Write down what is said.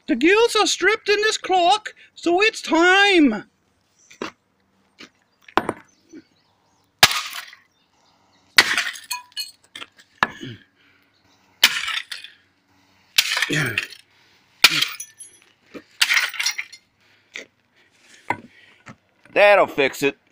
The gills are stripped in this clock, so it's time. That'll fix it.